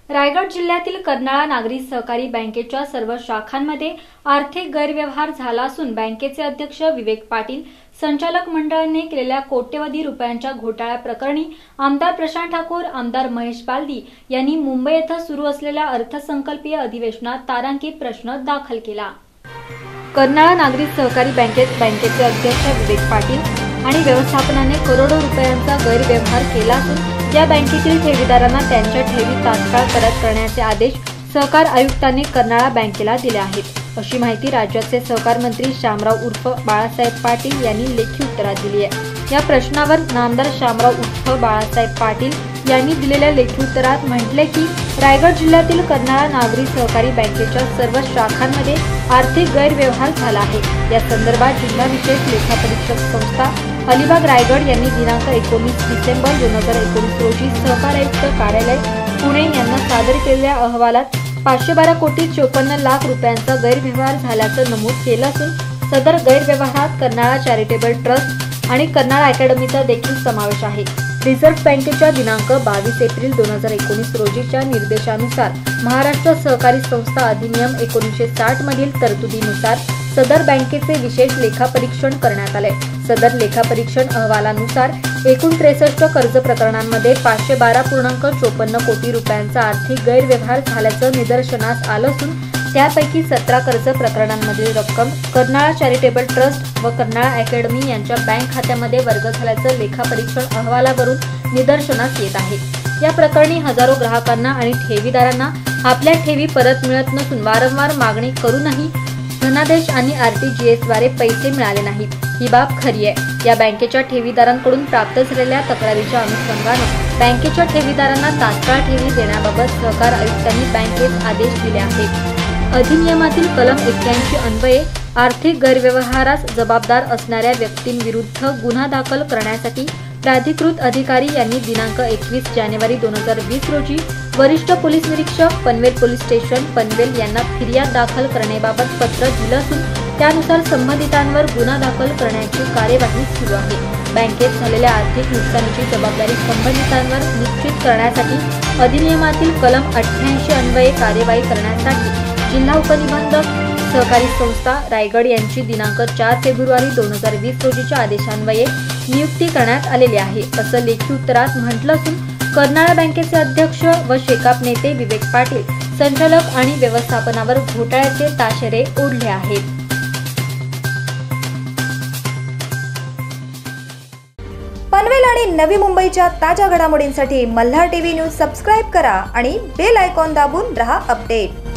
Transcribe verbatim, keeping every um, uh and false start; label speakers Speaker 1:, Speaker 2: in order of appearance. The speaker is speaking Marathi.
Speaker 1: रायगड जिल्ह्यातील कर्नाळा नागरी सहकारी बँकेच्या सर्व शाखांमध्ये आर्थिक गैरव्यवहार झाला असून बँकेचे अध्यक्ष विवेक पाटील, संचालक मंडळाने केलेल्या कोट्यवधी रुपयांच्या घोटाळ्या प्रकरणी आमदार प्रशांत ठाकूर, आमदार महेश बालदी यांनी मुंबई येथे सुरू असलेल्या अर्थसंकल्पीय अधिवेशनात तारांकित प्रश्न दाखल केला। कर्नाळा नागरी सहकारी बँकेत बँकेचे अध्यक्ष विवेक पाटील आणि व्यवस्थापनाने करोडो रुपयांचा गैरव्यवहार केला असून या बँकेतील ठेवीदारांना त्यांच्या ठेवी तात्काळ परत करण्याचे आदेश सहकार आयुक्तांनी कर्नाळा बँकेला दिले आहेत, अशी माहिती राज्याचे सहकार मंत्री शामराव उर्फ बाळासाहेब पाटील यांनी लेखी उत्तरात दिली आहे। या प्रश्नावर नामदार शामराव उर्फ बाळासाहेब पाटील यांनी दिलेल्या लेखी उत्तरात म्हटले की रायगड जिल्ह्यातील कर्नाळा नागरी सहकारी बँकेच्या सर्व शाखांमध्ये आर्थिक गैरव्यवहार झाला आहे। या संदर्भात जिल्हा विशेष लेखापरीक्षक संस्था अलिबाग रायगड यांनी दिनांक एकोणीस डिसेंबर दोन हजार एकोणीस रोजी सहकार आयुक्त कार्यालय पुणे यांना सादर केलेल्या अहवालात पाचशे बारा कोटी चोपन्न लाख रुपयांचा गैरव्यवहार झाल्याचं नमूद केलं असून सदर गैरव्यवहारात कर्नाळा चॅरिटेबल ट्रस्ट आणि कर्नाळा अकॅडमीचा देखील समावेश आहे। रिझर्व्ह बँकेच्या दिनांक बावीस एप्रिल दोन हजार एकोणीस रोजीच्या निर्देशानुसार महाराष्ट्र सहकारी संस्था अधिनियम एकोणीसशे साठ मधील तरतुदीनुसार सदर बँकेचे विशेष लेखापरीक्षण करण्यात आले। सदर लेखापरीक्षण अहवालानुसार एकूण त्रेसष्ट कर्ज प्रकरणांमध्ये पाचशे बारा पूर्णांक चोपन्न कोटी रुपयांचा आर्थिक गैरव्यवहार झाल्याचं निदर्शनास आलं असून त्यापैकी सतरा कर्ज प्रकरणांमधील रक्कम कर्नाळा चॅरिटेबल ट्रस्ट व कर्नाळा अकॅडमी यांच्या बँक खात्यामध्ये वर्ग झाल्याचं लेखापरीक्षण अहवालावरून निदर्शनास येत आहे। या प्रकरणी हजारो ग्राहकांना आणि ठेवीदारांना आपल्या ठेवी परत मिळत नसून वारंवार मागणी करूनही धनादेश आणि आरटीजीएस द्वारे पैसे मिळाले नाहीत, ही बाब खरी आहे। या बँकेच्या ठेवीदारांकडून प्राप्त झालेल्या तक्रारीच्या अनुषंगाने बँकेच्या ठेवीदारांना तात्काळ ठेवी देण्याबाबत सहकार आयुक्तांनी बँकेत आदेश दिले आहेत। अधिनियमातील कलम एक्क्याऐंशी अन्वये आर्थिक गैरव्यवहारास जबाबदार असणाऱ्या व्यक्तींविरुद्ध गुन्हा दाखल करण्यासाठी प्राधिकृत अधिकारी यांनी दिनांक एकवीस जानेवारी दोन हजार वीस रोजी वरिष्ठ पोलीस निरीक्षक पनवेल पोलीस स्टेशन पनवेल यांना फिर्याद दाखल करण्याबाबत पत्र दिलं असून त्यानुसार संबंधितांवर गुन्हा दाखल करण्याची कार्यवाही सुरू आहे। बँकेत झालेल्या आर्थिक नुकसानीची जबाबदारी संबंधितांवर निश्चित करण्यासाठी अधिनियमातील कलम अठ्ठ्याऐंशी अन्वये कार्यवाही करण्यासाठी जिल्हा उपनिबंधक सहकारी संस्था रायगड यांची दिनांक चार फेब्रुवारी दोन हजार वीस रोजीच्या आदेशान्वये नियुक्ती करण्यात आलेली आहे, असं लेखी उत्तरात म्हटलं असून कर्नाळा बँकेचे अध्यक्ष व शेकाप नेते विवेक पाटील संचालक आणि व्यवस्थापनावर घोटाळ्याचे ताशेरे ओढले आहेत।
Speaker 2: पनवेल आणि नवी मुंबईच्या ताज्या घडामोडींसाठी मल्हार टीव्ही न्यूज सबस्क्राइब करा आणि बेल आयकॉन दाबून रहा अपडेट।